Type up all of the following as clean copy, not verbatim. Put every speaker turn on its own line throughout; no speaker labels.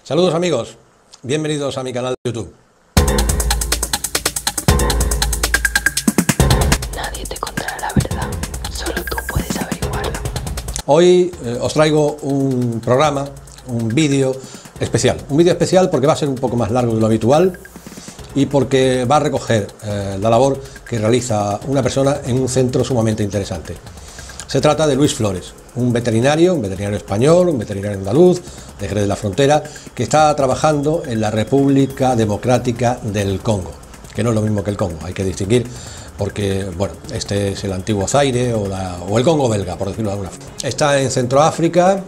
Saludos amigos, bienvenidos a mi canal de YouTube.
Nadie te contará la verdad, solo tú puedes averiguarlo.
Hoy os traigo un programa, un vídeo especial. Un vídeo especial porque va a ser un poco más largo de lo habitual y porque va a recoger la labor que realiza una persona en un centro sumamente interesante. Se trata de Luis Flores, un veterinario español, un veterinario andaluz, de Jerez de la Frontera, que está trabajando en la República Democrática del Congo, que no es lo mismo que el Congo, hay que distinguir, porque bueno, este es el antiguo Zaire o el Congo belga, por decirlo de alguna forma. Está en Centroáfrica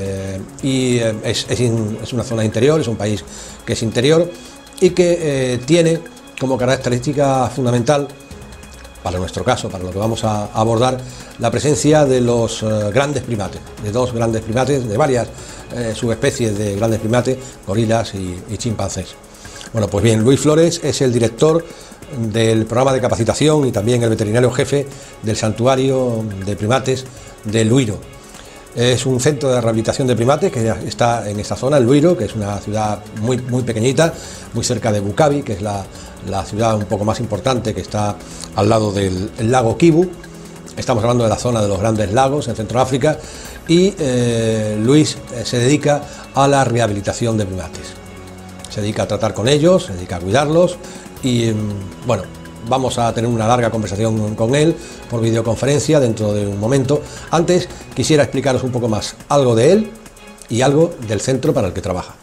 y es una zona interior, es un país que es interior y que tiene como característica fundamental, para nuestro caso, para lo que vamos a abordar, la presencia de los grandes primates, de dos grandes primates, de varias subespecies de grandes primates, gorilas y chimpancés. Bueno, pues bien, Luis Flores es el director del programa de capacitación y también el veterinario jefe del santuario de primates de Luiro. Es un centro de rehabilitación de primates que está en esta zona, el Luiro, que es una ciudad muy pequeñita, muy cerca de Bukavi, que es la ciudad un poco más importante que está al lado del lago Kivu. Estamos hablando de la zona de los grandes lagos en Centroáfrica y Luis se dedica a la rehabilitación de primates. Se dedica a tratar con ellos, se dedica a cuidarlos y bueno, vamos a tener una larga conversación con él por videoconferencia dentro de un momento. Antes quisiera explicaros un poco más algo de él y algo del centro para el que trabaja.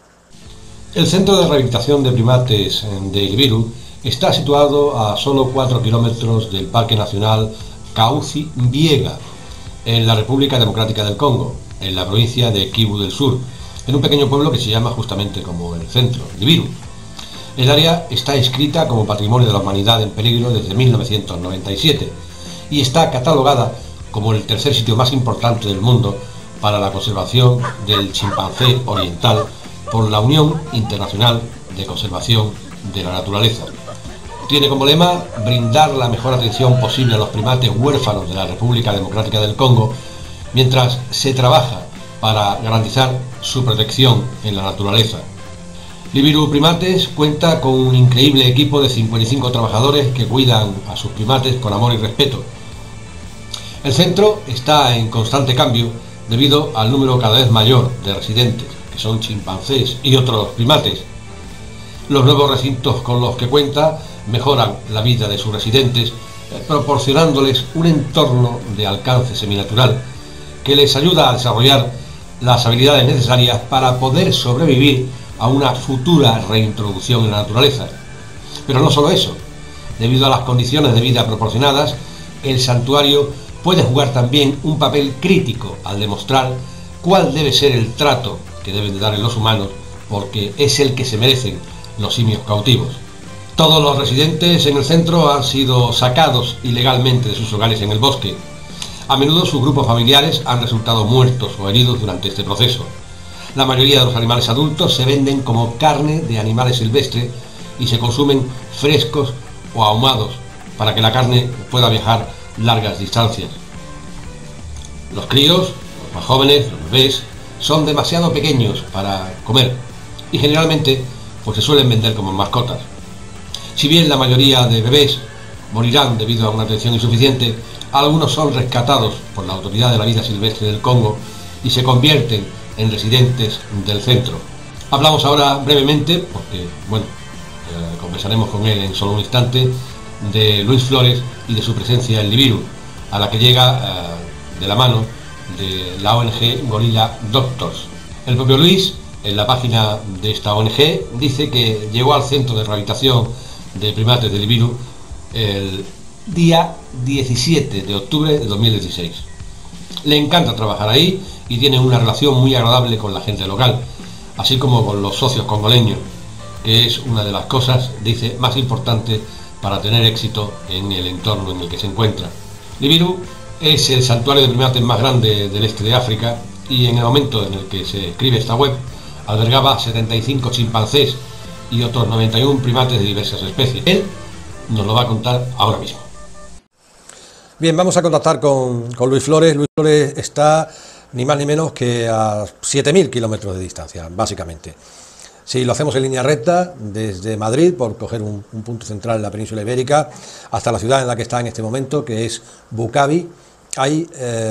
El centro de rehabilitación de primates de Ilviru está situado a solo 4 kilómetros del Parque Nacional Kahuzi-Biega, en la República Democrática del Congo, en la provincia de Kivu del Sur, en un pequeño pueblo que se llama justamente como el centro, Ilviru. El área está inscrita como Patrimonio de la Humanidad en Peligro desde 1997 y está catalogada como el tercer sitio más importante del mundo para la conservación del chimpancé oriental por la Unión Internacional de Conservación de la Naturaleza. Tiene como lema brindar la mejor atención posible a los primates huérfanos de la República Democrática del Congo mientras se trabaja para garantizar su protección en la naturaleza. Ilviru Primates cuenta con un increíble equipo de 55 trabajadores que cuidan a sus primates con amor y respeto. El centro está en constante cambio debido al número cada vez mayor de residentes, que son chimpancés y otros primates. Los nuevos recintos con los que cuenta mejoran la vida de sus residentes, proporcionándoles un entorno de alcance seminatural que les ayuda a desarrollar las habilidades necesarias para poder sobrevivir a una futura reintroducción en la naturaleza. Pero no solo eso, debido a las condiciones de vida proporcionadas, el santuario puede jugar también un papel crítico al demostrar cuál debe ser el trato que deben de darle los humanos, porque es el que se merecen los simios cautivos. Todos los residentes en el centro han sido sacados ilegalmente de sus hogares en el bosque. A menudo sus grupos familiares han resultado muertos o heridos durante este proceso. La mayoría de los animales adultos se venden como carne de animales silvestres y se consumen frescos o ahumados para que la carne pueda viajar largas distancias. Los críos, los más jóvenes, los bebés, son demasiado pequeños para comer y generalmente pues se suelen vender como mascotas. Si bien la mayoría de bebés morirán debido a una atención insuficiente, algunos son rescatados por la Autoridad de la Vida Silvestre del Congo y se convierten en residentes del centro. Hablamos ahora brevemente, porque bueno, conversaremos con él en solo un instante, de Luis Flores y de su presencia en Ilviru, a la que llega de la mano de la ONG Gorilla Doctors. El propio Luis, en la página de esta ONG, dice que llegó al centro de rehabilitación de primates de Ilviru el día 17 de octubre de 2016. Le encanta trabajar ahí y tiene una relación muy agradable con la gente local, así como con los socios congoleños, que es una de las cosas, dice, más importantes para tener éxito en el entorno en el que se encuentra. Ilviru es el santuario de primates más grande del este de África y en el momento en el que se escribe esta web albergaba 75 chimpancés y otros 91 primates de diversas especies. Él nos lo va a contar ahora mismo. Bien, vamos a contactar con Luis Flores. Luis Flores está ni más ni menos que a 7.000 kilómetros de distancia, básicamente. Si lo hacemos en línea recta, desde Madrid, por coger un punto central en la península ibérica, hasta la ciudad en la que está en este momento, que es Bukavi, hay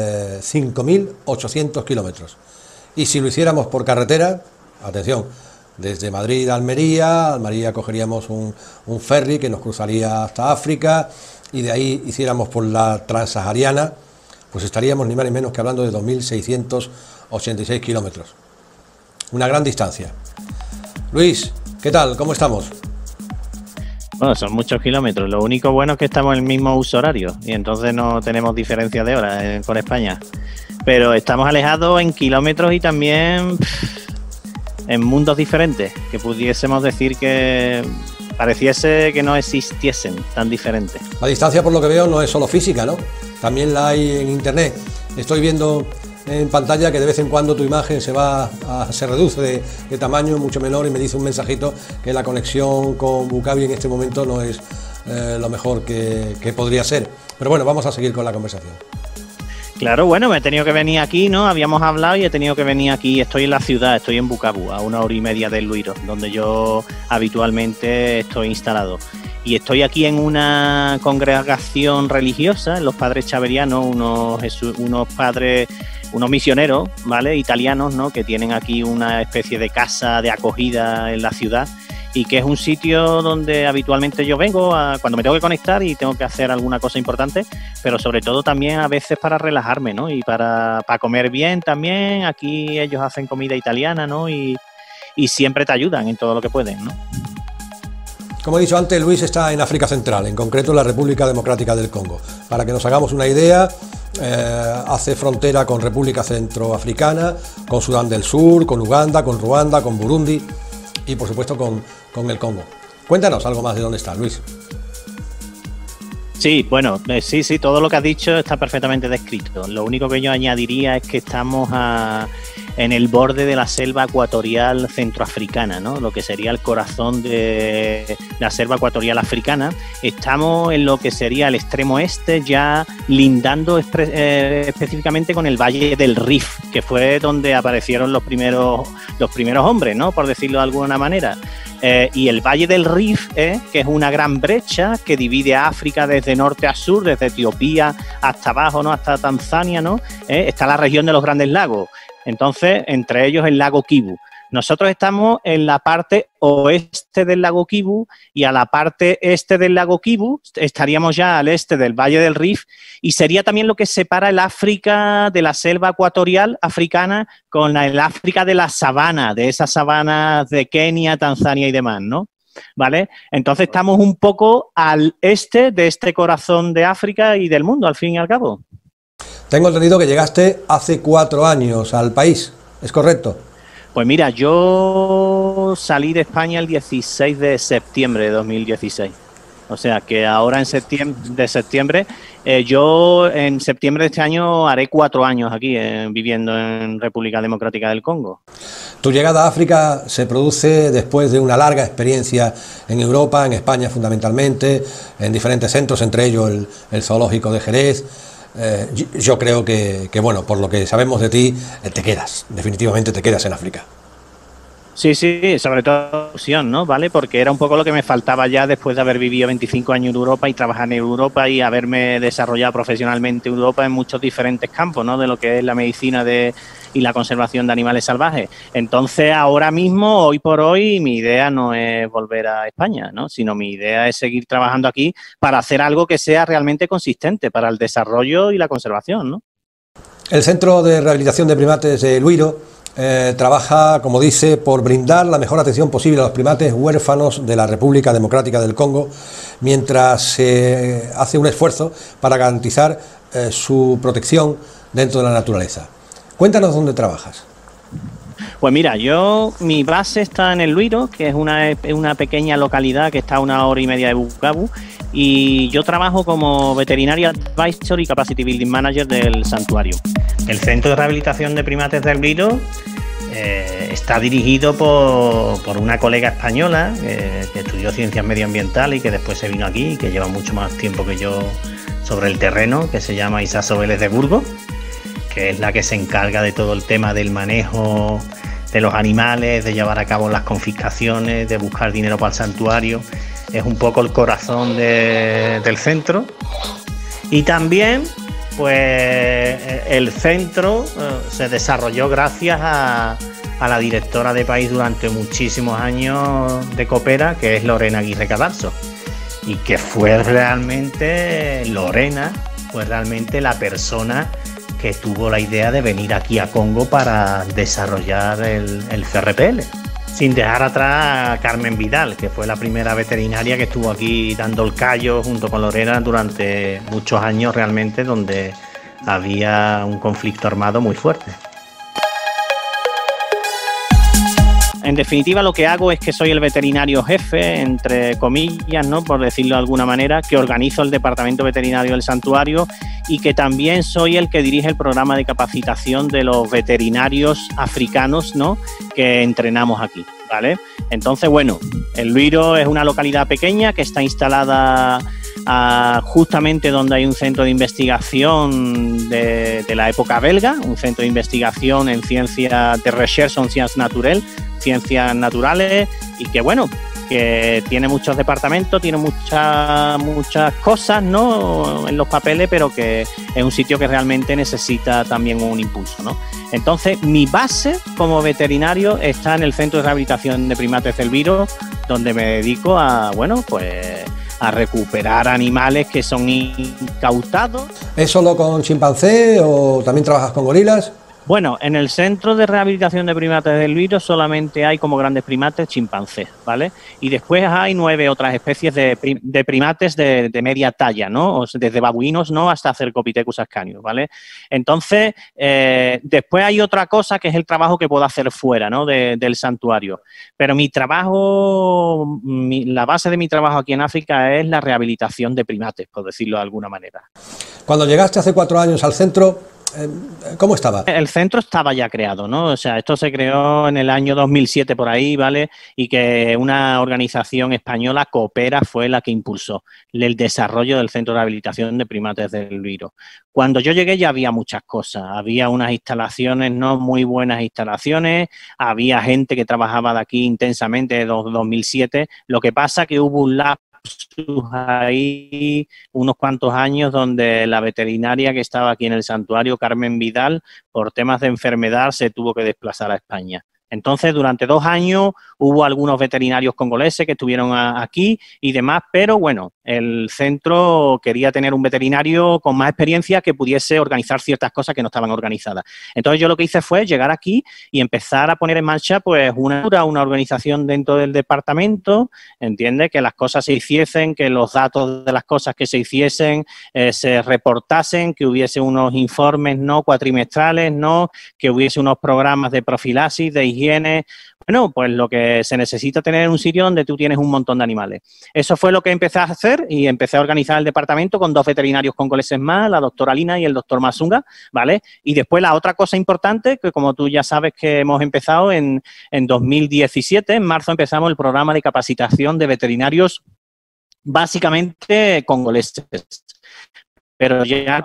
5.800 kilómetros. Y si lo hiciéramos por carretera, atención, desde Madrid a Almería, cogeríamos un ferry que nos cruzaría hasta África, y de ahí hiciéramos por la transsahariana, pues estaríamos ni más ni menos que hablando de 2.686 kilómetros. Una gran distancia. Luis, ¿qué tal? ¿Cómo estamos?
Bueno, son muchos kilómetros. Lo único bueno es que estamos en el mismo uso horario y entonces no tenemos diferencia de horas con España. Pero estamos alejados en kilómetros y también en mundos diferentes, que pudiésemos decir que pareciese que no existiesen tan diferentes.
La distancia, por lo que veo, no es solo física, ¿no? También la hay en internet. Estoy viendo en pantalla que de vez en cuando tu imagen se reduce de tamaño mucho menor y me dice un mensajito que la conexión con Bukavi en este momento no es lo mejor que podría ser. Pero bueno, vamos a seguir con la conversación.
Claro, bueno, me he tenido que venir aquí, ¿no? Habíamos hablado y he tenido que venir aquí. Estoy en la ciudad, estoy en Bukavu, a 1 hora y media del Luiro, donde yo habitualmente estoy instalado. Y estoy aquí en una congregación religiosa, los padres chaverianos, unos misioneros, ¿vale? Italianos, ¿no? Que tienen aquí una especie de casa de acogida en la ciudad y que es un sitio donde habitualmente yo vengo cuando me tengo que conectar y tengo que hacer alguna cosa importante, pero sobre todo también a veces para relajarme, ¿no? Y para comer bien también. Aquí ellos hacen comida italiana, ¿no? Y siempre te ayudan en todo lo que pueden, ¿no?
Como he dicho antes, Luis está en África Central, en concreto en la República Democrática del Congo. Para que nos hagamos una idea, hace frontera con República Centroafricana, con Sudán del Sur, con Uganda, con Ruanda, con Burundi y por supuesto con el Congo. Cuéntanos algo más de dónde está, Luis.
Sí, bueno, sí, todo lo que has dicho está perfectamente descrito. Lo único que yo añadiría es que estamos en el borde de la selva ecuatorial centroafricana, ¿no? Lo que sería el corazón de la selva ecuatorial africana. Estamos en lo que sería el extremo este, ya lindando específicamente con el Valle del Rift, que fue donde aparecieron los primeros hombres, ¿no? Por decirlo de alguna manera. Y el Valle del Rift, que es una gran brecha que divide a África desde norte a sur, desde Etiopía hasta abajo, ¿no? Hasta Tanzania, ¿no? Está la región de los Grandes Lagos. Entonces, entre ellos el lago Kivu. Nosotros estamos en la parte oeste del lago Kivu y a la parte este del lago Kivu estaríamos ya al este del Valle del Rift y sería también lo que separa el África de la selva ecuatorial africana con el África de la sabana, de esas sabanas de Kenia, Tanzania y demás, ¿no? ¿Vale? Entonces estamos un poco al este de este corazón de África y del mundo, al fin y al cabo.
Tengo entendido que llegaste hace 4 años al país, ¿es correcto?
Pues mira, yo salí de España el 16 de septiembre de 2016. O sea que ahora en septiembre, yo en septiembre de este año haré 4 años aquí viviendo en República Democrática del Congo.
Tu llegada a África se produce después de una larga experiencia en Europa, en España fundamentalmente, en diferentes centros, entre ellos el Zoológico de Jerez. Yo creo que, bueno, por lo que sabemos de ti, definitivamente te quedas en África.
Sí, sobre todo opción, ¿no? ¿Vale? Porque era un poco lo que me faltaba ya después de haber vivido 25 años en Europa y trabajar en Europa y haberme desarrollado profesionalmente en Europa en muchos diferentes campos, ¿no? De lo que es la medicina y la conservación de animales salvajes. Entonces, ahora mismo, hoy por hoy, mi idea no es volver a España, ¿no? Sino mi idea es seguir trabajando aquí para hacer algo que sea realmente consistente para el desarrollo y la conservación, ¿no?
El Centro de Rehabilitación de Primates de Luiro trabaja, como dice, por brindar la mejor atención posible a los primates huérfanos de la República Democrática del Congo, mientras se hace un esfuerzo para garantizar su protección dentro de la naturaleza. Cuéntanos dónde trabajas.
Pues mira, mi base está en el Luiro, que es una pequeña localidad que está a 1 hora y media de Bukavu, y yo trabajo como Veterinary Advisor y Capacity Building Manager del santuario. El Centro de Rehabilitación de Primates del Luiro está dirigido por una colega española que estudió Ciencias Medioambientales y que después se vino aquí y que lleva mucho más tiempo que yo sobre el terreno, que se llama Isa Sobeles de Burgos, que es la que se encarga de todo el tema del manejo de los animales, de llevar a cabo las confiscaciones, de buscar dinero para el santuario. Es un poco el corazón del centro. Y también, pues, el centro se desarrolló gracias a la directora de país durante muchísimos años de Coopera, que es Lorena Aguirre Cadalso. Y que fue realmente Lorena, fue realmente la persona que tuvo la idea de venir aquí a Congo para desarrollar el CRPL. Sin dejar atrás a Carmen Vidal, que fue la primera veterinaria que estuvo aquí dando el callo junto con Lorena durante muchos años realmente, donde había un conflicto armado muy fuerte. En definitiva, lo que hago es que soy el veterinario jefe, entre comillas, ¿no?, por decirlo de alguna manera, que organizo el departamento veterinario del santuario y que también soy el que dirige el programa de capacitación de los veterinarios africanos, ¿no?, que entrenamos aquí, ¿vale? Entonces, bueno, El Luiro es una localidad pequeña que está instalada justamente donde hay un centro de investigación de la época belga, un centro de investigación en ciencias de recherche en ciencias naturales, y que, bueno, que tiene muchos departamentos, tiene muchas cosas, ¿no?, en los papeles, pero que es un sitio que realmente necesita también un impulso, ¿no? Entonces, mi base como veterinario está en el Centro de Rehabilitación de Primates del Viro, donde me dedico a, bueno, pues a recuperar animales que son incautados.
¿Es solo con chimpancé o también trabajas con gorilas?
Bueno, en el Centro de Rehabilitación de Primates del Viro solamente hay como grandes primates chimpancés, ¿vale? Y después hay 9 otras especies de primates de media talla, ¿no? Desde babuinos, ¿no?, hasta Cercopithecus ascanius, ¿vale? Entonces, después hay otra cosa que es el trabajo que puedo hacer fuera, ¿no?, del santuario. Pero mi trabajo, la base de mi trabajo aquí en África es la rehabilitación de primates, por decirlo de alguna manera.
Cuando llegaste hace 4 años al centro, ¿cómo estaba?
El centro estaba ya creado, ¿no? O sea, esto se creó en el año 2007 por ahí, ¿vale? Y que una organización española, Coopera, fue la que impulsó el desarrollo del Centro de Rehabilitación de Primates del Viro. Cuando yo llegué ya había muchas cosas, había unas instalaciones, no muy buenas instalaciones, había gente que trabajaba de aquí intensamente desde 2007, lo que pasa que hubo un lapso ahí unos cuantos años donde la veterinaria que estaba aquí en el santuario, Carmen Vidal, por temas de enfermedad se tuvo que desplazar a España. Entonces, durante 2 años hubo algunos veterinarios congoleses que estuvieron aquí y demás, pero bueno, el centro quería tener un veterinario con más experiencia que pudiese organizar ciertas cosas que no estaban organizadas. Entonces, yo lo que hice fue llegar aquí y empezar a poner en marcha pues una organización dentro del departamento, ¿entiendes? Que las cosas se hiciesen, que los datos de las cosas que se hiciesen se reportasen, que hubiese unos informes no cuatrimestrales, no, que hubiese unos programas de profilaxis, de higiene. Bueno, pues lo que se necesita tener en un sitio donde tú tienes un montón de animales. Eso fue lo que empecé a hacer y empecé a organizar el departamento con 2 veterinarios congoleses más, la doctora Lina y el doctor Masunga, ¿vale? Y después la otra cosa importante, que como tú ya sabes que hemos empezado en 2017, en marzo empezamos el programa de capacitación de veterinarios básicamente congoleses. Pero ya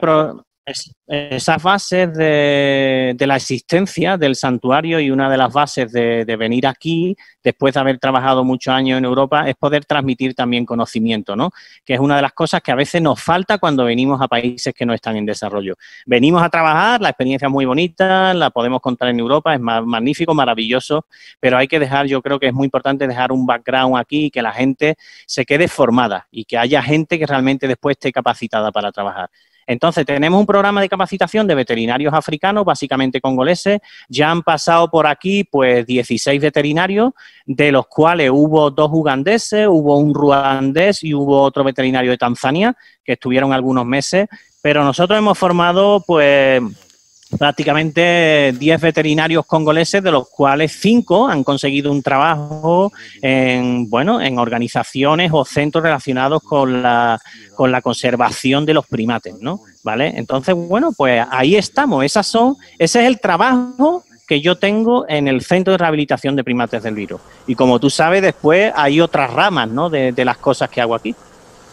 esas bases de la existencia del santuario y una de las bases de venir aquí, después de haber trabajado muchos años en Europa, es poder transmitir también conocimiento, ¿no? Que es una de las cosas que a veces nos falta cuando venimos a países que no están en desarrollo. Venimos a trabajar, la experiencia es muy bonita, la podemos contar en Europa, es magnífico, maravilloso, pero hay que dejar, yo creo que es muy importante dejar un background aquí y que la gente se quede formada y que haya gente que realmente después esté capacitada para trabajar. Entonces, tenemos un programa de capacitación de veterinarios africanos, básicamente congoleses. Ya han pasado por aquí, pues, 16 veterinarios, de los cuales hubo 2 ugandeses, hubo un ruandés y hubo otro veterinario de Tanzania, que estuvieron algunos meses. Pero nosotros hemos formado, pues, prácticamente 10 veterinarios congoleses, de los cuales 5 han conseguido un trabajo en organizaciones o centros relacionados con la conservación de los primates, ¿no? ¿Vale? Entonces, bueno, pues ahí estamos. Ese es el trabajo que yo tengo en el Centro de Rehabilitación de Primates del Viro. Y como tú sabes, después hay otras ramas, ¿no?, de las cosas que hago aquí.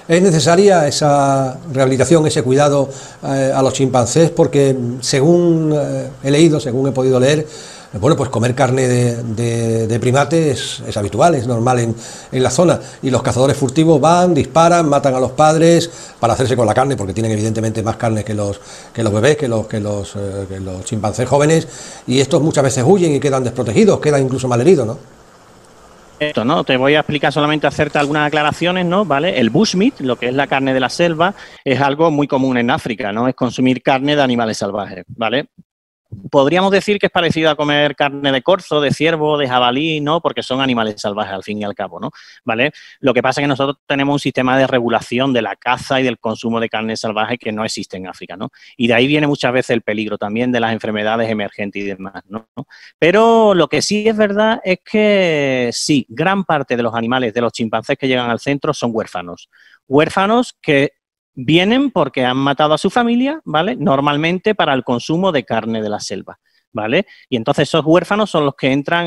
¿Es necesaria esa rehabilitación, ese cuidado a los chimpancés? Porque según he leído, según he podido leer, bueno, pues comer carne de primate es habitual, es normal en la zona, y los cazadores furtivos van, disparan, matan a los padres para hacerse con la carne, porque tienen evidentemente más carne que los bebés, que los chimpancés jóvenes, y estos muchas veces huyen y quedan desprotegidos, quedan incluso malheridos, ¿no?
Esto, ¿no? Te voy a explicar solamente, hacerte algunas aclaraciones, ¿no? ¿Vale? El bushmeat, lo que es la carne de la selva, es algo muy común en África, ¿no? Es consumir carne de animales salvajes, ¿vale? Podríamos decir que es parecido a comer carne de corzo, de ciervo, de jabalí, ¿no? Porque son animales salvajes al fin y al cabo, ¿no? ¿Vale? Lo que pasa es que nosotros tenemos un sistema de regulación de la caza y del consumo de carne salvaje que no existe en África, ¿no? Y de ahí viene muchas veces el peligro también de las enfermedades emergentes y demás, ¿no? Pero lo que sí es verdad es que sí, gran parte de los animales, de los chimpancés que llegan al centro son huérfanos. Huérfanos que vienen porque han matado a su familia, ¿vale? Normalmente para el consumo de carne de la selva, ¿vale? Y entonces esos huérfanos son los que entran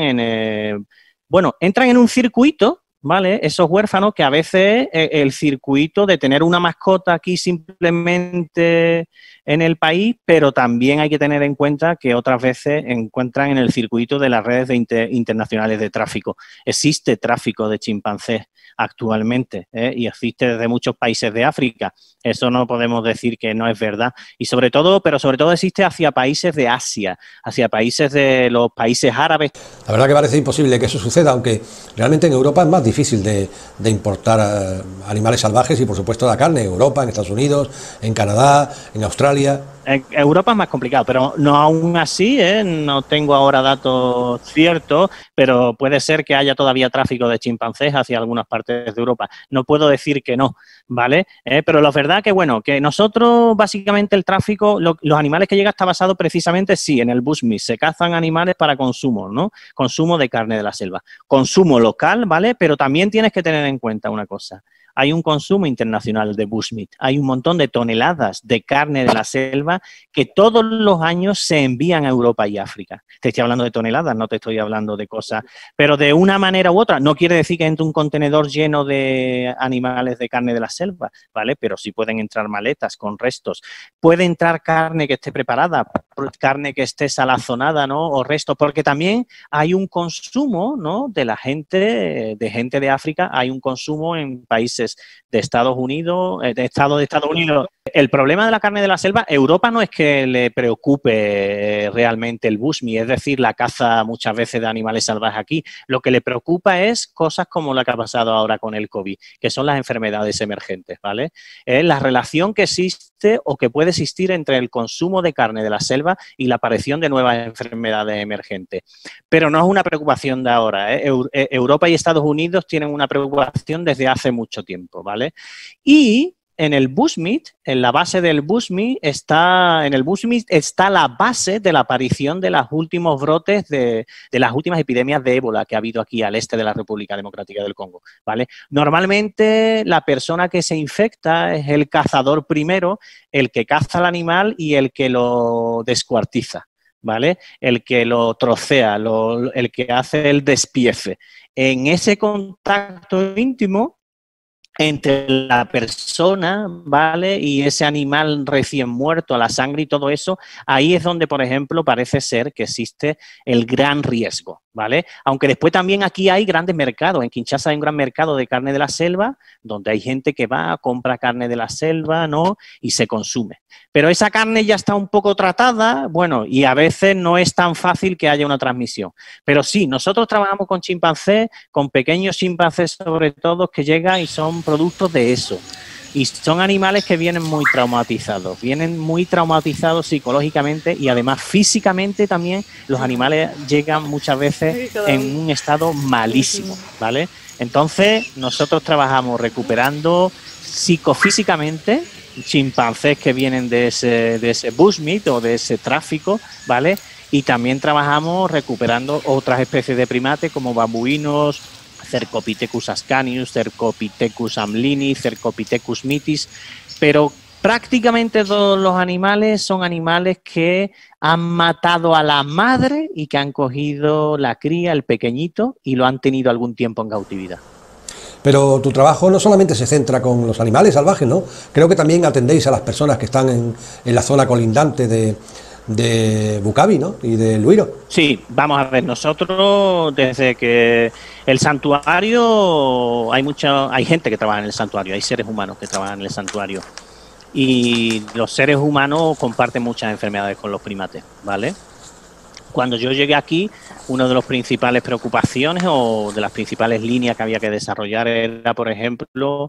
entran en un circuito, ¿vale? Esos huérfanos que a veces el circuito de tener una mascota aquí simplemente en el país, pero también hay que tener en cuenta que otras veces encuentran en el circuito de las redes internacionales de tráfico. Existe tráfico de chimpancés actualmente, y existe desde muchos países de África. Eso no podemos decir que no es verdad. Y sobre todo existe hacia países de Asia, hacia países de los países árabes.
La verdad que parece imposible que eso suceda, aunque realmente en Europa es más difícil de importar animales salvajes y por supuesto la carne. En Europa, en Estados Unidos, en Canadá, en Australia.
En Europa es más complicado, pero no aún así, no tengo ahora datos ciertos, pero puede ser que haya todavía tráfico de chimpancés hacia algunas partes de Europa. No puedo decir que no, ¿vale? Pero la verdad que, bueno, que nosotros básicamente el tráfico, los animales que llegan está basado precisamente, sí, en el bushmeat. Se cazan animales para consumo, ¿no? Consumo de carne de la selva. Consumo local, ¿vale? Pero también tienes que tener en cuenta una cosa. Hay un consumo internacional de bushmeat. Hay un montón de toneladas de carne de la selva que todos los años se envían a Europa y África. Te estoy hablando de toneladas, no te estoy hablando de cosas, pero de una manera u otra. No quiere decir que entre un contenedor lleno de animales de carne de la selva, ¿vale? Pero sí pueden entrar maletas con restos. Puede entrar carne que esté preparada, carne que esté salazonada, ¿no? O restos, porque también hay un consumo, ¿no? De gente de África, hay un consumo en países de Estados Unidos, de Estados Unidos. El problema de la carne de la selva, Europa no es que le preocupe realmente el bushmeat, es decir, la caza muchas veces de animales salvajes aquí. Lo que le preocupa es cosas como la que ha pasado ahora con el COVID, que son las enfermedades emergentes, ¿vale? La relación que existe o que puede existir entre el consumo de carne de la selva y la aparición de nuevas enfermedades emergentes. Pero no es una preocupación de ahora, Europa y Estados Unidos tienen una preocupación desde hace mucho tiempo, ¿vale? Y en el bushmeat, en la base del bushmeat está la base de la aparición de los últimos brotes de las últimas epidemias de ébola que ha habido aquí al este de la República Democrática del Congo, ¿vale? Normalmente la persona que se infecta es el cazador primero, el que caza al animal y el que lo descuartiza, ¿vale? El que lo trocea, el que hace el despiece. En ese contacto íntimo entre la persona, ¿vale? Y ese animal recién muerto, la sangre y todo eso, ahí es donde, por ejemplo, parece ser que existe el gran riesgo, ¿vale? Aunque después también aquí hay grandes mercados. En Kinshasa hay un gran mercado de carne de la selva, donde hay gente que va, compra carne de la selva, ¿no? Y se consume. Pero esa carne ya está un poco tratada, bueno, y a veces no es tan fácil que haya una transmisión. Pero sí, nosotros trabajamos con chimpancés, con pequeños chimpancés sobre todo, que llegan y son productos de eso. Y son animales que vienen muy traumatizados psicológicamente y además físicamente también los animales llegan muchas veces en un estado malísimo, ¿vale? Entonces nosotros trabajamos recuperando psicofísicamente chimpancés que vienen de ese bushmeat o de ese tráfico, ¿vale? Y también trabajamos recuperando otras especies de primates como babuinos, Cercopithecus ascanius, Cercopithecus amlini, Cercopithecus mitis, pero prácticamente todos los animales son animales que han matado a la madre y que han cogido la cría, el pequeñito, y lo han tenido algún tiempo en cautividad.
Pero tu trabajo no solamente se centra con los animales salvajes, ¿no? Creo que también atendéis a las personas que están en la zona colindante de Bucavi, ¿no? Y de Luiro.
Sí, vamos a ver, nosotros desde que el santuario, hay gente que trabaja en el santuario, hay seres humanos que trabajan en el santuario. Y los seres humanos comparten muchas enfermedades con los primates, ¿vale? Cuando yo llegué aquí, una de las principales preocupaciones o de las principales líneas que había que desarrollar era, por ejemplo,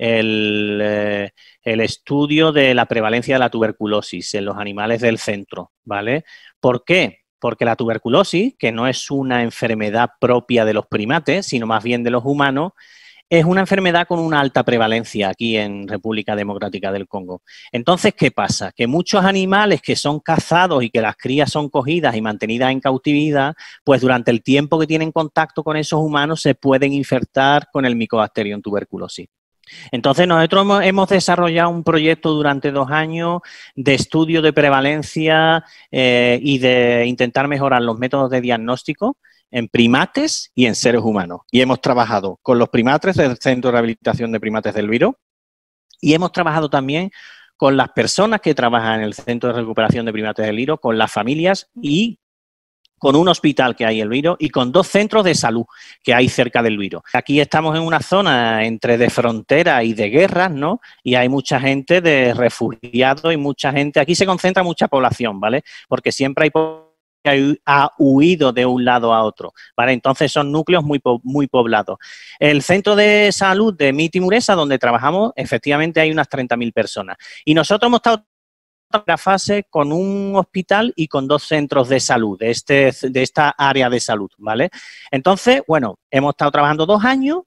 el estudio de la prevalencia de la tuberculosis en los animales del centro, ¿vale? ¿Por qué? Porque la tuberculosis, que no es una enfermedad propia de los primates, sino más bien de los humanos, es una enfermedad con una alta prevalencia aquí en República Democrática del Congo. Entonces, ¿qué pasa? Que muchos animales que son cazados y que las crías son cogidas y mantenidas en cautividad, pues durante el tiempo que tienen contacto con esos humanos se pueden infectar con el Mycobacterium tuberculosis. Entonces, nosotros hemos desarrollado un proyecto durante 2 años de estudio de prevalencia y de intentar mejorar los métodos de diagnóstico en primates y en seres humanos. Y hemos trabajado con los primates del Centro de Rehabilitación de Primates del Viro y hemos trabajado también con las personas que trabajan en el Centro de Recuperación de Primates del Viro, con las familias y con un hospital que hay en el Viro y con 2 centros de salud que hay cerca del Viro. Aquí estamos en una zona entre de frontera y de guerras, ¿no? Y hay mucha gente de refugiados y mucha gente, aquí se concentra mucha población, ¿vale? Porque siempre hay que ha huido de un lado a otro, ¿vale? Entonces son núcleos muy poblados. El centro de salud de Miti Muresa, donde trabajamos, efectivamente hay unas 30.000 personas. Y nosotros hemos estado en la fase con un hospital y con 2 centros de salud, de esta área de salud, ¿vale? Entonces, bueno, hemos estado trabajando 2 años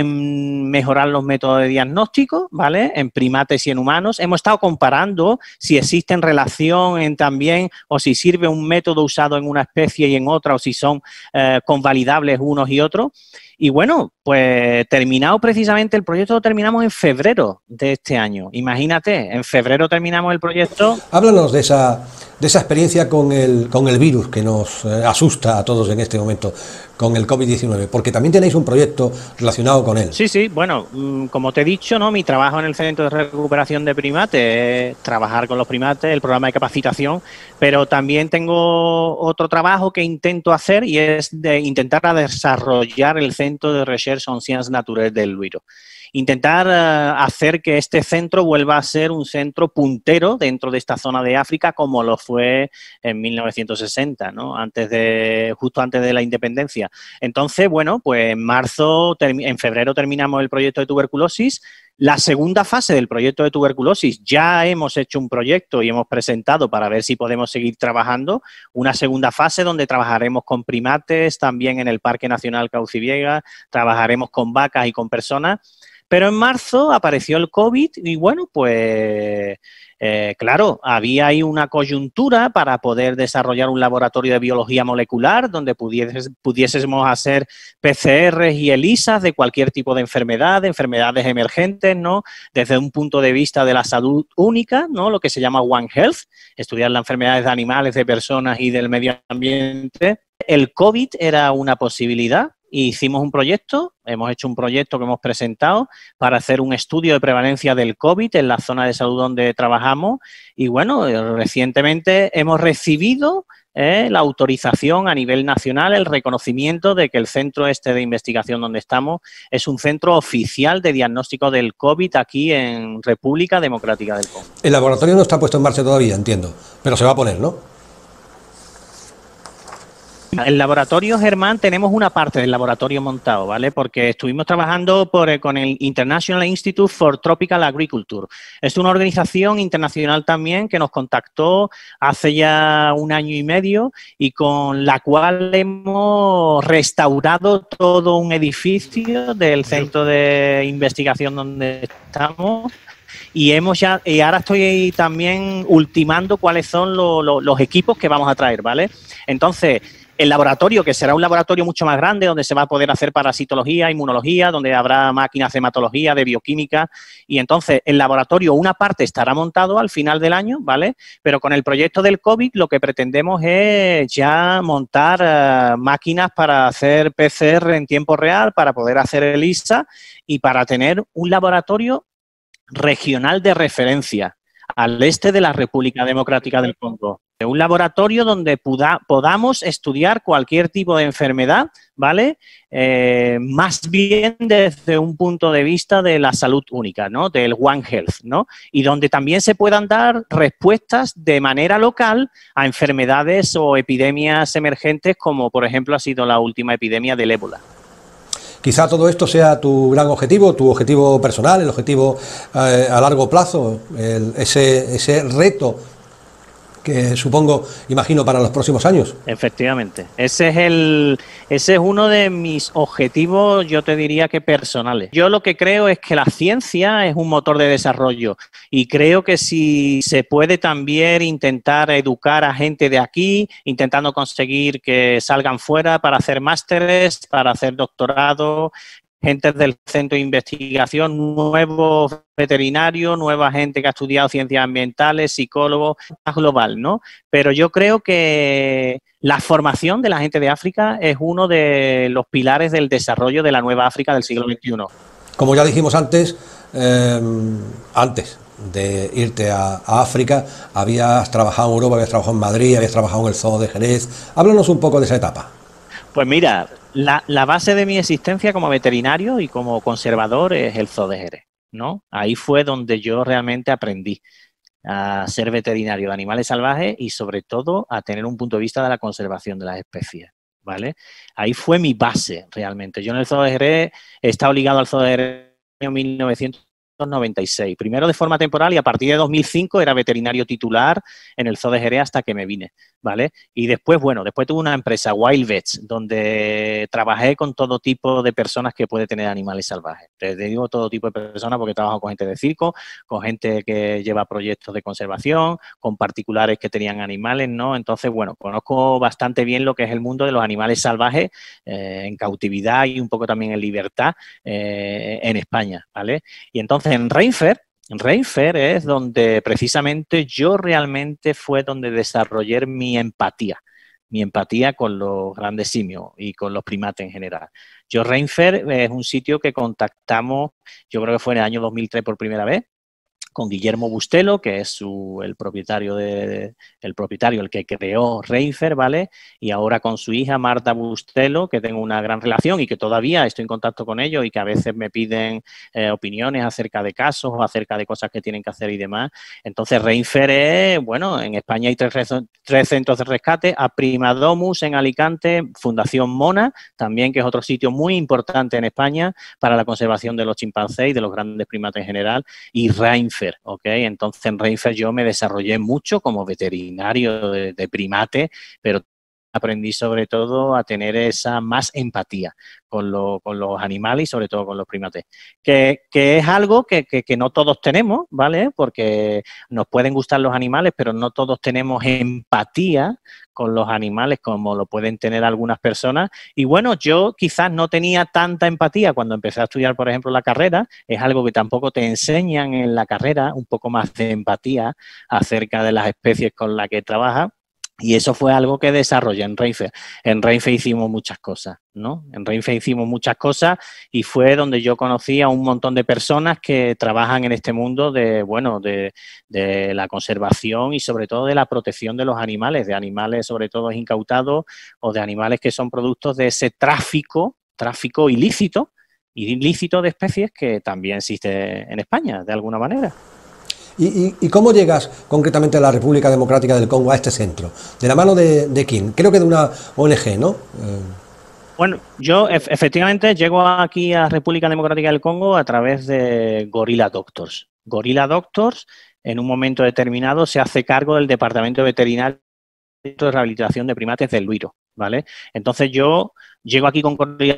en mejorar los métodos de diagnóstico, ¿vale? En primates y en humanos. Hemos estado comparando si existe relación en también o si sirve un método usado en una especie y en otra o si son convalidables unos y otros. Y bueno, pues terminado precisamente el proyecto, lo terminamos en febrero de este año. Imagínate, en febrero terminamos el proyecto.
Háblanos de esa experiencia con el virus que nos asusta a todos en este momento, con el COVID-19, porque también tenéis un proyecto relacionado con él.
Sí, bueno, como te he dicho, ¿no? Mi trabajo en el Centro de Recuperación de Primates es trabajar con los primates, el programa de capacitación, pero también tengo otro trabajo que intento hacer y es de intentar desarrollar el Centro de Recherche en Sciences Naturelles del Luiro. Intentar hacer que este centro vuelva a ser un centro puntero dentro de esta zona de África como lo fue en 1960, ¿no? Justo antes de la independencia. Entonces, bueno, pues en febrero terminamos el proyecto de tuberculosis. La segunda fase del proyecto de tuberculosis, ya hemos hecho un proyecto y hemos presentado para ver si podemos seguir trabajando. Una segunda fase donde trabajaremos con primates, también en el Parque Nacional Cauciviega, trabajaremos con vacas y con personas. Pero en marzo apareció el COVID y bueno, pues claro, había ahí una coyuntura para poder desarrollar un laboratorio de biología molecular donde pudiésemos hacer PCRs y ELISAs de cualquier tipo de enfermedades emergentes, ¿no? Desde un punto de vista de la salud única, ¿no? Lo que se llama One Health, estudiar las enfermedades de animales, de personas y del medio ambiente. El COVID era una posibilidad. Hicimos un proyecto, hemos hecho un proyecto que hemos presentado para hacer un estudio de prevalencia del COVID en la zona de salud donde trabajamos y bueno, recientemente hemos recibido la autorización a nivel nacional, el reconocimiento de que el centro de investigación donde estamos es un centro oficial de diagnóstico del COVID aquí en República Democrática del Congo.
El laboratorio no está puesto en marcha todavía, entiendo, pero se va a poner, ¿no?
El laboratorio, Germán, tenemos una parte del laboratorio montado, ¿vale? Porque estuvimos trabajando con el International Institute for Tropical Agriculture. Es una organización internacional también que nos contactó hace ya 1 año y medio y con la cual hemos restaurado todo un edificio del centro de investigación donde estamos Y y ahora estoy también ultimando cuáles son los equipos que vamos a traer, ¿vale? Entonces, el laboratorio, que será un laboratorio mucho más grande, donde se va a poder hacer parasitología, inmunología, donde habrá máquinas de hematología, de bioquímica, y entonces el laboratorio, una parte estará montado al final del año, ¿vale? Pero con el proyecto del COVID lo que pretendemos es ya montar máquinas para hacer PCR en tiempo real, para poder hacer ELISA y para tener un laboratorio regional de referencia al este de la República Democrática del Congo. Un laboratorio donde podamos estudiar cualquier tipo de enfermedad, ¿vale? Más bien desde un punto de vista de la salud única, ¿no? Del One Health, ¿no? Y donde también se puedan dar respuestas de manera local a enfermedades o epidemias emergentes, como por ejemplo ha sido la última epidemia del ébola.
Quizá todo esto sea tu gran objetivo, tu objetivo personal, el objetivo a largo plazo, ese reto que supongo, imagino, para los próximos años.
Efectivamente. Ese es uno de mis objetivos, yo te diría que personales. Yo lo que creo es que la ciencia es un motor de desarrollo y creo que si se puede también intentar educar a gente de aquí, intentando conseguir que salgan fuera para hacer másteres, para hacer doctorado, gente del centro de investigación, nuevos veterinarios, nueva gente que ha estudiado ciencias ambientales, psicólogos, más global, ¿no? Pero yo creo que la formación de la gente de África es uno de los pilares del desarrollo de la nueva África del siglo XXI.
Como ya dijimos antes de irte a África, habías trabajado en Europa, habías trabajado en Madrid, habías trabajado en el Zoo de Jerez. Háblanos un poco de esa etapa.
Pues mira, la base de mi existencia como veterinario y como conservador es el Zoo de Jerez, ¿no? Ahí fue donde yo realmente aprendí a ser veterinario de animales salvajes y sobre todo a tener un punto de vista de la conservación de las especies, ¿vale? Ahí fue mi base realmente. Yo en el Zoo de Jerez he estado ligado al Zoo de Jerez en el año 1996, primero de forma temporal y a partir de 2005 era veterinario titular en el Zoo de Jerez hasta que me vine, ¿vale? Y después, bueno, después tuve una empresa, Wild Vets, donde trabajé con todo tipo de personas que puede tener animales salvajes. Te digo todo tipo de personas porque trabajo con gente de circo, con gente que lleva proyectos de conservación, con particulares que tenían animales, ¿no? Entonces, bueno, conozco bastante bien lo que es el mundo de los animales salvajes en cautividad y un poco también en libertad en España, ¿vale? Y entonces en Reinfer es donde precisamente yo realmente fue donde desarrollé mi empatía con los grandes simios y con los primates en general. Yo Reinfer es un sitio que contactamos, yo creo que fue en el año 2003 por primera vez, con Guillermo Bustelo, que es el propietario, el que creó Reinfer, ¿vale? Y ahora con su hija Marta Bustelo, que tengo una gran relación y que todavía estoy en contacto con ellos y que a veces me piden opiniones acerca de casos o acerca de cosas que tienen que hacer y demás. Entonces, Reinfer es, bueno, en España hay tres centros de rescate, Aprimadomus en Alicante, Fundación Mona, también, que es otro sitio muy importante en España para la conservación de los chimpancés y de los grandes primates en general, y Reinfer, ¿ok? Entonces en Reinfer yo me desarrollé mucho como veterinario de primate, pero aprendí sobre todo a tener esa más empatía con los animales y sobre todo con los primates, que es algo que no todos tenemos, ¿vale? Porque nos pueden gustar los animales, pero no todos tenemos empatía con los animales como lo pueden tener algunas personas. Y bueno, yo quizás no tenía tanta empatía cuando empecé a estudiar, por ejemplo, la carrera. Es algo que tampoco te enseñan en la carrera, un poco más de empatía acerca de las especies con las que trabajas. Y eso fue algo que desarrollé en Reinfer. En Reinfer hicimos muchas cosas, ¿no? En Reinfer hicimos muchas cosas y fue donde yo conocí a un montón de personas que trabajan en este mundo de la conservación y sobre todo de la protección de los animales, de animales sobre todo incautados o de animales que son productos de ese tráfico ilícito de especies que también existe en España, de alguna manera.
¿Y cómo llegas concretamente a la República Democrática del Congo, a este centro? ¿De la mano de quién? Creo que de una ONG, ¿no?
Bueno, yo efectivamente llego aquí a República Democrática del Congo a través de Gorilla Doctors. Gorilla Doctors, en un momento determinado, se hace cargo del Departamento Veterinario de Rehabilitación de Primates del Luiro, ¿vale? Entonces yo llego aquí con Gorilla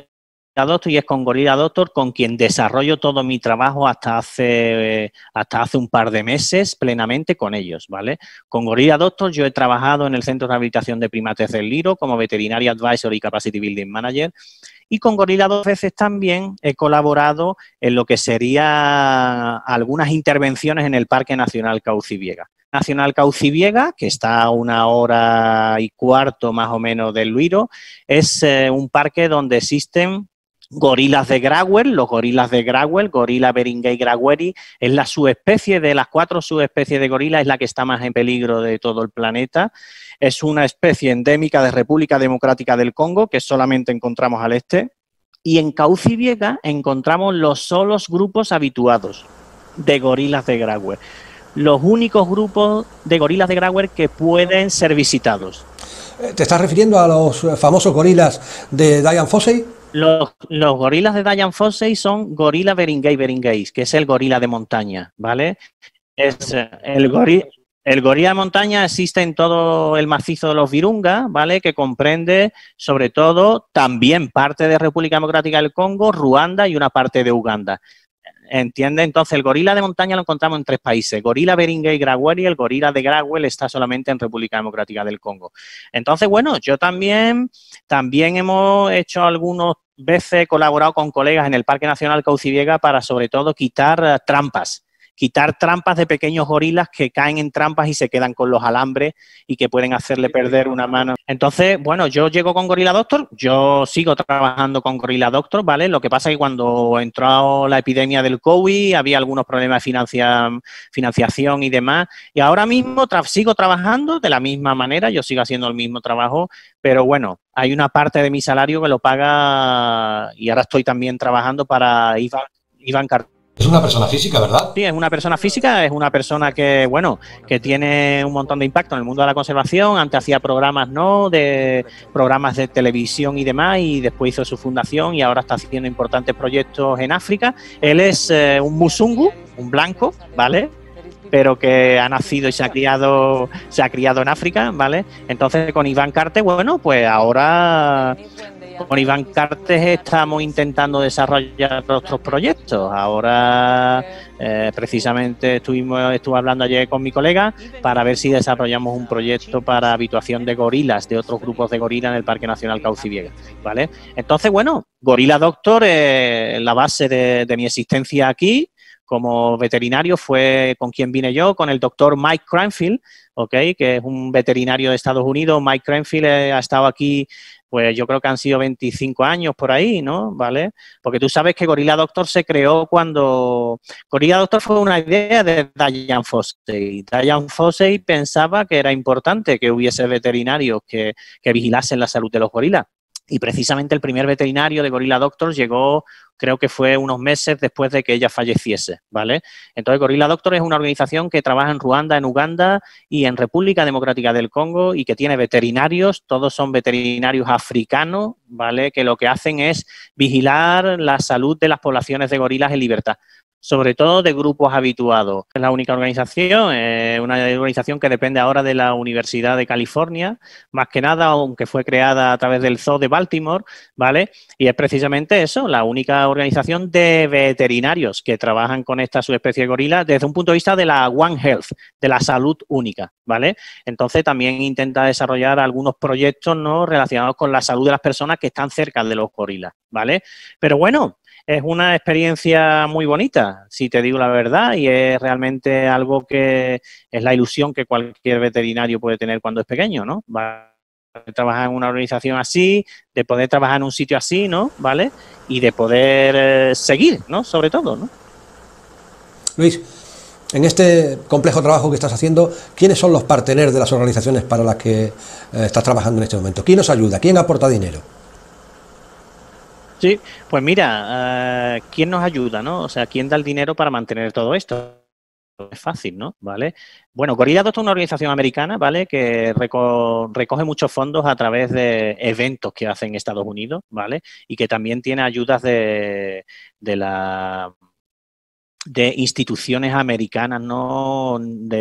Doctor, y es con Gorilla Doctor con quien desarrollo todo mi trabajo hasta hace un par de meses plenamente con ellos, ¿vale? Con Gorilla Doctor yo he trabajado en el Centro de Rehabilitación de Primates del Liro como Veterinary Advisor y Capacity Building Manager, y con Gorilla dos veces también he colaborado en lo que sería algunas intervenciones en el Parque Nacional Cauciviega. Nacional Cauciviega, que está a 1 hora y cuarto más o menos del Luiro, es un parque donde existen gorilas de Grawel. Los gorilas de Grawel, Gorilla beringei graweri, es la subespecie de las 4 subespecies de gorila, es la que está más en peligro de todo el planeta. Es una especie endémica de República Democrática del Congo, que solamente encontramos al este. Y en Cauciviega encontramos los solos grupos habituados de gorilas de Grawel. Los únicos grupos de gorilas de Grawel que pueden ser visitados.
¿Te estás refiriendo a los famosos gorilas de Dian Fossey?
Los gorilas de Dian Fossey son gorila beringei beringei, que es el gorila de montaña, ¿vale? Es el gorila de montaña existe en todo el macizo de los Virunga, ¿vale? Que comprende, sobre todo, también parte de República Democrática del Congo, Ruanda y una parte de Uganda. ¿Entiende? Entonces, el gorila de montaña lo encontramos en 3 países. Gorila beringei graweri, el gorila de Grawel está solamente en República Democrática del Congo. Entonces, bueno, yo también hemos hecho algunas veces, colaborado con colegas en el Parque Nacional Cauciviega para, sobre todo, quitar trampas de pequeños gorilas que caen en trampas y se quedan con los alambres y que pueden hacerle perder una mano. Entonces, bueno, yo llego con Gorilla Doctor, yo sigo trabajando con Gorilla Doctor, ¿vale? Lo que pasa es que cuando entró la epidemia del COVID había algunos problemas de financiación y demás, y ahora mismo sigo trabajando de la misma manera, yo sigo haciendo el mismo trabajo, pero bueno, hay una parte de mi salario que lo paga, y ahora estoy también trabajando para Iván Carter.
Es una persona física, ¿verdad?
Sí, es una persona física, es una persona que, bueno, que tiene un montón de impacto en el mundo de la conservación. Antes hacía programas, ¿no?, de programas de televisión y demás, y después hizo su fundación y ahora está haciendo importantes proyectos en África. Él es un musungu, un blanco, ¿vale?, pero que ha nacido y se ha criado en África, ¿vale? Entonces, con Iván Carter, bueno, pues ahora con Iván Carter estamos intentando desarrollar otros proyectos. Ahora, precisamente, estuve hablando ayer con mi colega para ver si desarrollamos un proyecto para habituación de gorilas, de otros grupos de gorilas en el Parque Nacional Cauciviega, ¿vale? Entonces, bueno, Gorilla Doctor es la base de mi existencia aquí. Como veterinario fue con quien vine yo, con el doctor Mike Cranfield, ¿okay?, que es un veterinario de Estados Unidos. Mike Cranfield ha estado aquí, pues yo creo que han sido 25 años por ahí, ¿no? ¿Vale? Porque tú sabes que Gorilla Doctor se creó cuando... Gorilla Doctor fue una idea de Dian Fossey. Dian Fossey pensaba que era importante que hubiese veterinarios que vigilasen la salud de los gorilas. Y precisamente el primer veterinario de Gorilla Doctor llegó, creo que fue unos meses después de que ella falleciese, ¿vale? Entonces, Gorilla Doctor es una organización que trabaja en Ruanda, en Uganda y en República Democrática del Congo, y que tiene veterinarios, todos son veterinarios africanos, ¿vale?, que lo que hacen es vigilar la salud de las poblaciones de gorilas en libertad, sobre todo de grupos habituados. Es la única organización, una organización que depende ahora de la Universidad de California, más que nada, aunque fue creada a través del Zoo de Baltimore, ¿vale? Y es precisamente eso, la única organización de veterinarios que trabajan con esta subespecie de gorila desde un punto de vista de la One Health, de la salud única, ¿vale? Entonces también intenta desarrollar algunos proyectos, ¿no?, relacionados con la salud de las personas que están cerca de los gorilas, ¿vale? Pero bueno, es una experiencia muy bonita, si te digo la verdad, y es realmente algo que es la ilusión que cualquier veterinario puede tener cuando es pequeño, ¿no? Va a trabajar en una organización así, de poder trabajar en un sitio así, ¿no? ¿Vale? Y de poder seguir, ¿no? Sobre todo, ¿no?
Luis, en este complejo trabajo que estás haciendo, ¿quiénes son los parteneros de las organizaciones para las que estás trabajando en este momento? ¿Quién nos ayuda? ¿Quién aporta dinero?
Sí, pues mira, ¿quién nos ayuda, no? O sea, ¿quién da el dinero para mantener todo esto? Es fácil, ¿no? ¿Vale? Bueno, Gorilla Doctor es una organización americana, ¿vale?, que recoge muchos fondos a través de eventos que hacen en Estados Unidos, ¿vale? Y que también tiene ayudas de la de instituciones americanas, ¿no?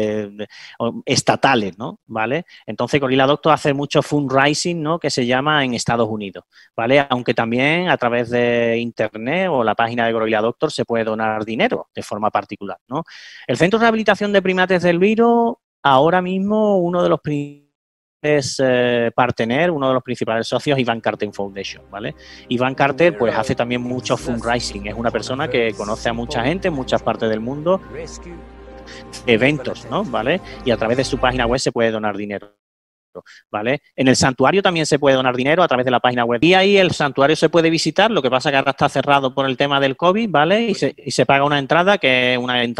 Estatales, ¿no? ¿Vale? Entonces, Gorilla Doctor hace mucho fundraising, ¿no? Que se llama en Estados Unidos, ¿vale? Aunque también a través de Internet o la página de Gorilla Doctor se puede donar dinero de forma particular, ¿no? El Centro de Rehabilitación de Primates del Viro, ahora mismo uno de los es Partener, uno de los principales socios, Iván Carter Foundation, ¿vale? Iván Carter pues hace también mucho fundraising, es una persona que conoce a mucha gente en muchas partes del mundo, eventos, ¿no? ¿Vale? Y a través de su página web se puede donar dinero, ¿vale? En el santuario también se puede donar dinero a través de la página web. Y ahí el santuario se puede visitar, lo que pasa que ahora está cerrado por el tema del COVID, ¿vale? Y se paga una entrada que es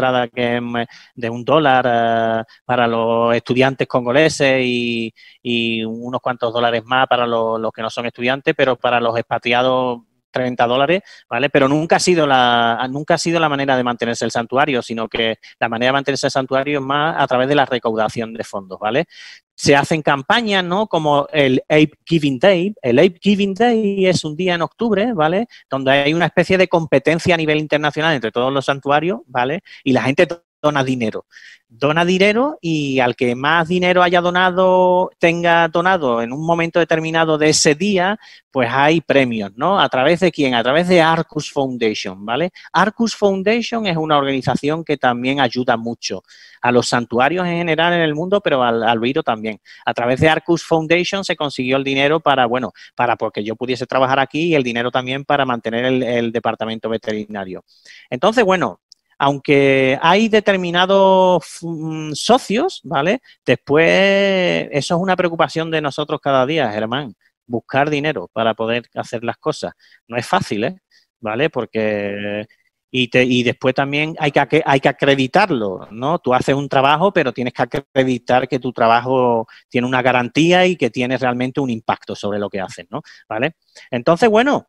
de $1 para los estudiantes congoleses y unos cuantos dólares más para los que no son estudiantes, pero para los expatriados $30, ¿vale? Pero nunca ha sido la manera de mantenerse el santuario, sino que la manera de mantenerse el santuario es más a través de la recaudación de fondos, ¿vale? Se hacen campañas, ¿no? Como el Ape Giving Day. El Ape Giving Day es un día en octubre, ¿vale? Donde hay una especie de competencia a nivel internacional entre todos los santuarios, ¿vale? Y la gente dona dinero. Dona dinero y al que más dinero tenga donado en un momento determinado de ese día, pues hay premios, ¿no? ¿A través de quién? A través de Arcus Foundation, ¿vale? Arcus Foundation es una organización que también ayuda mucho a los santuarios en general en el mundo, pero al Viro también. A través de Arcus Foundation se consiguió el dinero para porque yo pudiese trabajar aquí y el dinero también para mantener el departamento veterinario. Entonces, bueno, aunque hay determinados socios, ¿vale? Después, eso es una preocupación de nosotros cada día, Germán, buscar dinero para poder hacer las cosas. No es fácil, ¿eh? ¿Vale? Porque y después también hay que acreditarlo, ¿no? Tú haces un trabajo, pero tienes que acreditar que tu trabajo tiene una garantía y que tiene realmente un impacto sobre lo que haces, ¿no? ¿Vale? Entonces, bueno,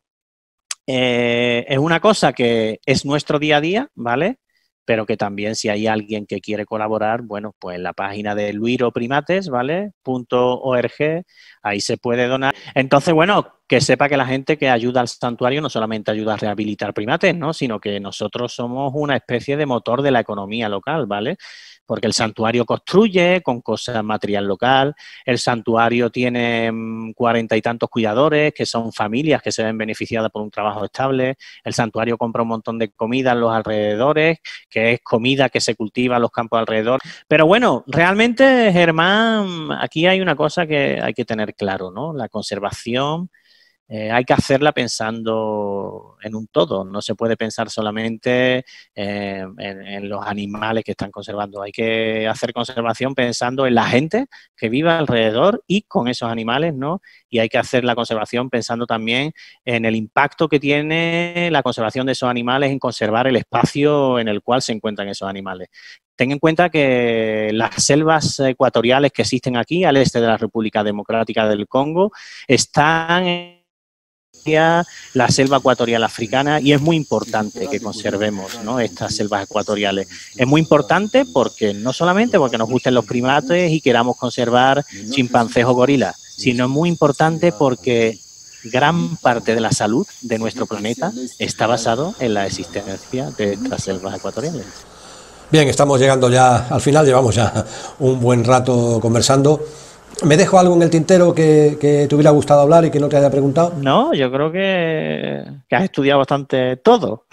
es una cosa que es nuestro día a día, ¿vale? Pero que también si hay alguien que quiere colaborar, bueno, pues en la página de Luiro Primates, ¿vale? .org, ahí se puede donar. Entonces, bueno, que sepa que la gente que ayuda al santuario no solamente ayuda a rehabilitar primates, ¿no? Sino que nosotros somos una especie de motor de la economía local, ¿vale? Porque el santuario construye con cosas material local, el santuario tiene 40 y tantos cuidadores que son familias que se ven beneficiadas por un trabajo estable, el santuario compra un montón de comida en los alrededores, que es comida que se cultiva en los campos alrededor. Pero bueno, realmente, Germán, aquí hay una cosa que hay que tener claro, ¿no? La conservación hay que hacerla pensando en un todo, no se puede pensar solamente en los animales que están conservando, hay que hacer conservación pensando en la gente que vive alrededor y con esos animales, ¿no? Y hay que hacer la conservación pensando también en el impacto que tiene la conservación de esos animales en conservar el espacio en el cual se encuentran esos animales. Ten en cuenta que las selvas ecuatoriales que existen aquí, al este de la República Democrática del Congo, están en la selva ecuatorial africana y es muy importante que conservemos, ¿no? Estas selvas ecuatoriales. Es muy importante porque no solamente porque nos gusten los primates y queramos conservar chimpancés o gorilas, sino es muy importante porque gran parte de la salud de nuestro planeta está basado en la existencia de estas selvas ecuatoriales.
Bien, estamos llegando ya al final, llevamos ya un buen rato conversando. ¿Me dejo algo en el tintero que te hubiera gustado hablar y que no te haya preguntado?
No, yo creo que has estudiado bastante todo.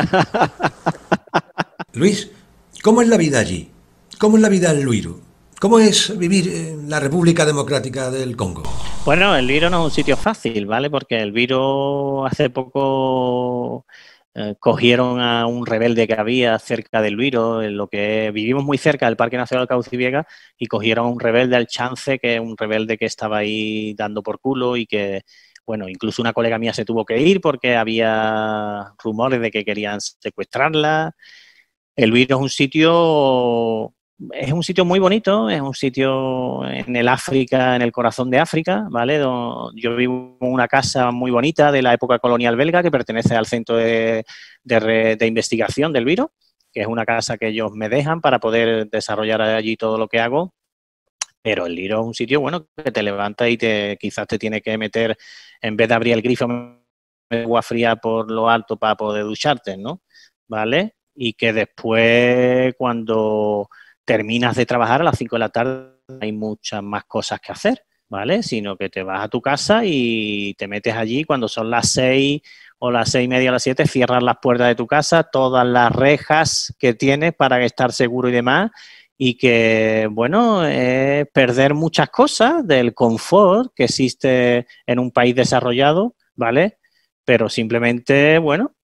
Luis, ¿cómo es la vida allí? ¿Cómo es la vida en Luiro? ¿Cómo es vivir en la República Democrática del Congo?
Bueno, el Viro no es un sitio fácil, ¿vale? Porque el Viro hace poco cogieron a un rebelde que había cerca del Viro, en lo que vivimos muy cerca del Parque Nacional Cauciviega, y cogieron a un rebelde, al Chance, que es un rebelde que estaba ahí dando por culo y que, bueno, incluso una colega mía se tuvo que ir porque había rumores de que querían secuestrarla. El Viro es un sitio muy bonito, es un sitio en el África, en el corazón de África, ¿vale? Yo vivo en una casa muy bonita de la época colonial belga que pertenece al Centro de Investigación del Viro, que es una casa que ellos me dejan para poder desarrollar allí todo lo que hago. Pero el Viro es un sitio, bueno, que te levanta y quizás te tiene que meter, en vez de abrir el grifo, agua fría por lo alto para poder ducharte, ¿no? ¿Vale? y que después cuando terminas de trabajar a las 5 de la tarde hay muchas más cosas que hacer, ¿vale? Sino que te vas a tu casa y te metes allí cuando son las 6 o las 6:30 o las 7, cierras las puertas de tu casa, todas las rejas que tienes para estar seguro y demás, y que, bueno, es perder muchas cosas del confort que existe en un país desarrollado, ¿vale? Pero simplemente, bueno,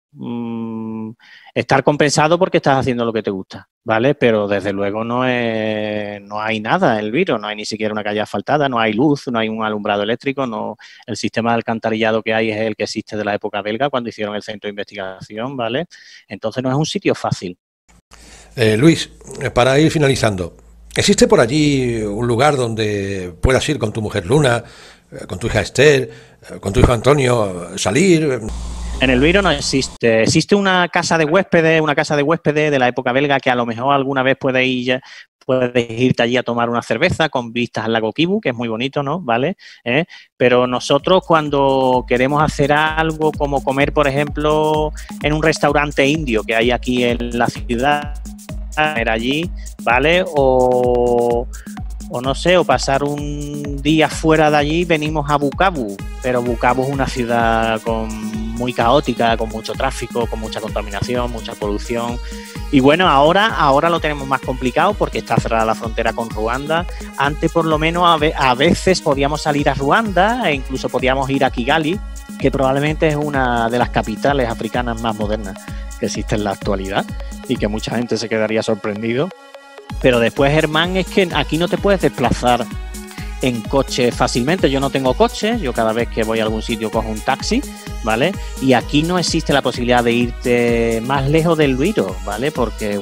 estar compensado porque estás haciendo lo que te gusta, ¿vale? Pero desde luego no hay nada en el virus, no hay ni siquiera una calle asfaltada, no hay luz, no hay un alumbrado eléctrico, no, el sistema de alcantarillado que hay es el que existe de la época belga cuando hicieron el centro de investigación, ¿vale? Entonces no es un sitio fácil.
Luis, para ir finalizando, ¿existe por allí un lugar donde puedas ir con tu mujer Luna, con tu hija Esther, con tu hijo Antonio, salir?
En el Viro no existe. Existe una casa de huéspedes de la época belga que a lo mejor alguna vez puedes irte allí a tomar una cerveza con vistas al lago Kivu, que es muy bonito, ¿no? ¿Vale? Pero nosotros cuando queremos hacer algo como comer, por ejemplo, en un restaurante indio que hay aquí en la ciudad, ir allí, ¿vale? O no sé, o pasar un día fuera de allí, venimos a Bukavu, pero Bukavu es una ciudad muy caótica, con mucho tráfico, con mucha contaminación, mucha polución. Y bueno, ahora lo tenemos más complicado porque está cerrada la frontera con Ruanda. Antes, por lo menos, a veces podíamos salir a Ruanda e incluso podíamos ir a Kigali, que probablemente es una de las capitales africanas más modernas que existe en la actualidad y que mucha gente se quedaría sorprendido. Pero después, Germán, es que aquí no te puedes desplazar en coche fácilmente. Yo no tengo coche, yo cada vez que voy a algún sitio cojo un taxi, ¿vale? Y aquí no existe la posibilidad de irte más lejos del Luiro, ¿vale? Porque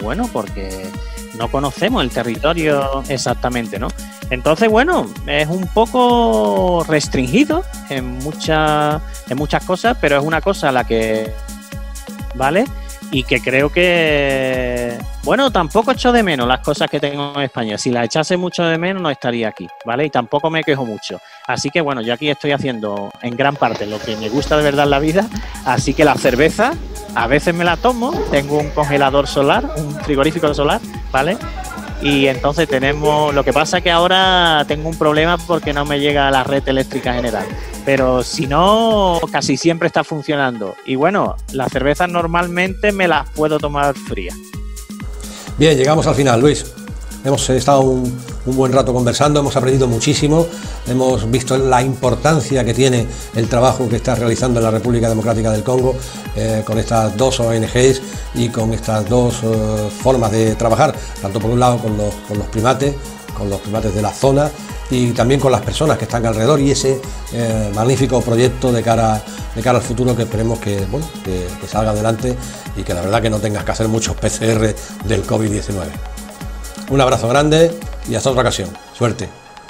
no conocemos el territorio exactamente, ¿no? Entonces, bueno, es un poco restringido en muchas cosas, pero es una cosa a la que, ¿vale? Y que creo que, bueno, tampoco echo de menos las cosas que tengo en España. Si las echase mucho de menos, no estaría aquí, ¿vale? Y tampoco me quejo mucho. Así que, bueno, yo aquí estoy haciendo en gran parte lo que me gusta de verdad en la vida. Así que la cerveza, a veces me la tomo. Tengo un congelador solar, un frigorífico solar, ¿vale? Y entonces lo que pasa es que ahora tengo un problema porque no me llega a la red eléctrica general. Pero si no, casi siempre está funcionando. Y bueno, las cervezas normalmente me las puedo tomar frías.
Bien, llegamos al final, Luis. Hemos estado un buen rato conversando, hemos aprendido muchísimo, hemos visto la importancia que tiene el trabajo que estás realizando en la República Democrática del Congo con estas dos ONGs y con estas dos formas de trabajar, tanto por un lado con los primates de la zona y también con las personas que están alrededor y ese magnífico proyecto de cara al futuro que esperemos que salga adelante y que la verdad que no tengas que hacer muchos PCR del COVID-19. Un abrazo grande y hasta otra ocasión. Suerte.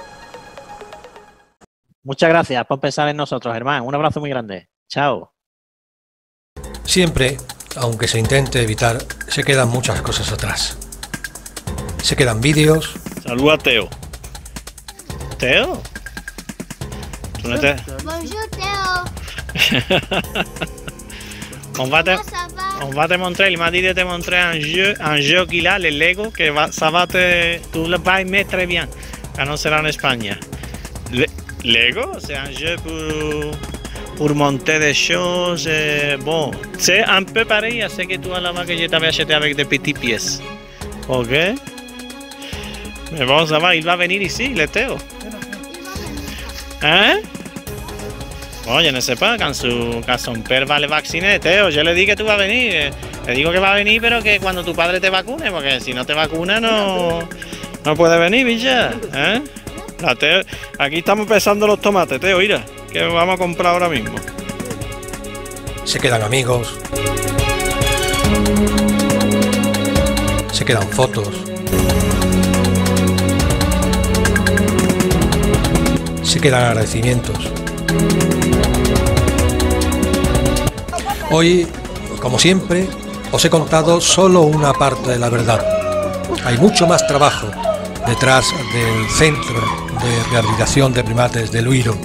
Muchas gracias por pensar en nosotros, hermano. Un abrazo muy grande. Chao.
Siempre, aunque se intente evitar, se quedan muchas cosas atrás. Se quedan vídeos.
Saluda a Teo. ¿Teo? ¿Tú no te...
Bonjour Théo.
On va te montrer, il m'a dit de te montrer un jeu qu'il a, le Lego, que tú le vas aimer très bien, quand será en España. Lego, c'est un jeu pour monter des choses, bon, c'est un peu pareil à ce que tu as là-bas que je t'avais acheté avec des petites pièces. Ok? Mais bon, ça va, il va venir ici, le Théo. Hein? Bon, je ne sais pas, quand son père va le vacciner, Teo, yo le di que tú vas a venir. Le digo que va a venir, pero que cuando tu padre te vacune, porque si no te vacuna no puede venir, bicha. ¿Eh? Teo, aquí estamos pesando los tomates, Teo, mira, que vamos a comprar ahora mismo.
Se quedan amigos. Se quedan fotos. Se quedan agradecimientos. Hoy, como siempre, os he contado solo una parte de la verdad. Hay mucho más trabajo detrás del Centro de Rehabilitación de Primates de Luiro,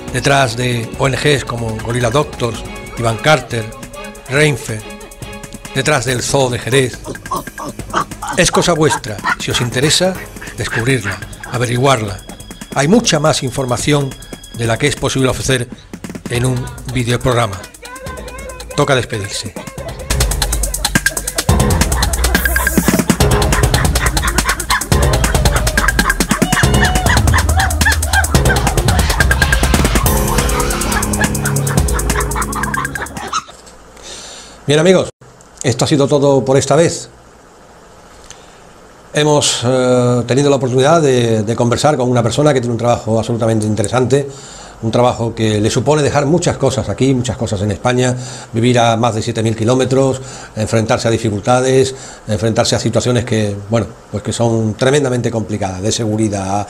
detrás de ONGs como Gorilla Doctors, Ivan Carter, Reinfe, detrás del Zoo de Jerez. Es cosa vuestra, si os interesa, descubrirla, averiguarla. Hay mucha más información de la que es posible ofrecer en un videoprograma. Toca despedirse. Bien, amigos, esto ha sido todo por esta vez. Hemos tenido la oportunidad de conversar con una persona que tiene un trabajo absolutamente interesante, un trabajo que le supone dejar muchas cosas aquí, muchas cosas en España, vivir a más de 7.000 kilómetros, enfrentarse a dificultades, enfrentarse a situaciones que, bueno, pues que son tremendamente complicadas, de seguridad,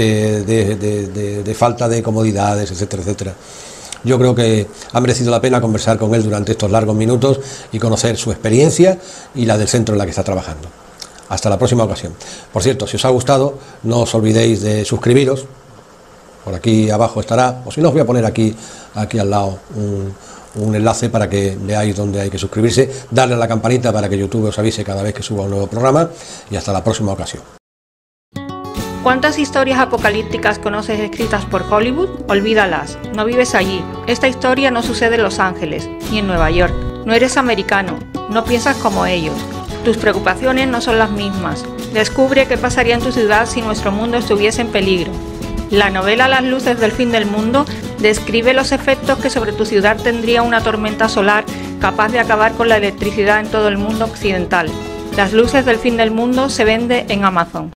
de falta de comodidades, etcétera, etcétera. Yo creo que ha merecido la pena conversar con él durante estos largos minutos y conocer su experiencia y la del centro en la que está trabajando. Hasta la próxima ocasión. Por cierto, si os ha gustado, no os olvidéis de suscribiros. Por aquí abajo estará, o si no os voy a poner aquí al lado un enlace para que veáis dónde hay que suscribirse, darle a la campanita para que YouTube os avise cada vez que suba un nuevo programa y hasta la próxima ocasión.
¿Cuántas historias apocalípticas conoces escritas por Hollywood? Olvídalas, no vives allí. Esta historia no sucede en Los Ángeles, ni en Nueva York. No eres americano, no piensas como ellos. Tus preocupaciones no son las mismas. Descubre qué pasaría en tu ciudad si nuestro mundo estuviese en peligro. La novela Las luces del fin del mundo describe los efectos que sobre tu ciudad tendría una tormenta solar capaz de acabar con la electricidad en todo el mundo occidental. Las luces del fin del mundo se vende en Amazon.